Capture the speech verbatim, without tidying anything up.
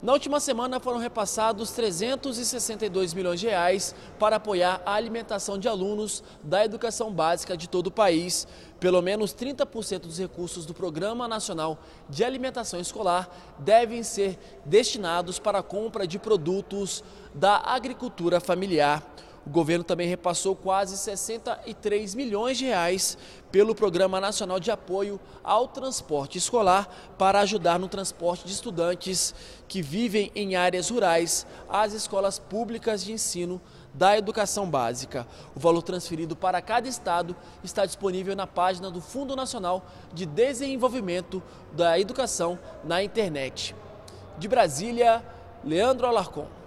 Na última semana foram repassados trezentos e sessenta e dois milhões de reais para apoiar a alimentação de alunos da educação básica de todo o país. Pelo menos trinta por cento dos recursos do Programa Nacional de Alimentação Escolar devem ser destinados para a compra de produtos da agricultura familiar. O governo também repassou quase sessenta e três milhões de reais pelo Programa Nacional de Apoio ao Transporte Escolar para ajudar no transporte de estudantes que vivem em áreas rurais às escolas públicas de ensino da educação básica. O valor transferido para cada estado está disponível na página do Fundo Nacional de Desenvolvimento da Educação na internet. De Brasília, Leandro Alarcon.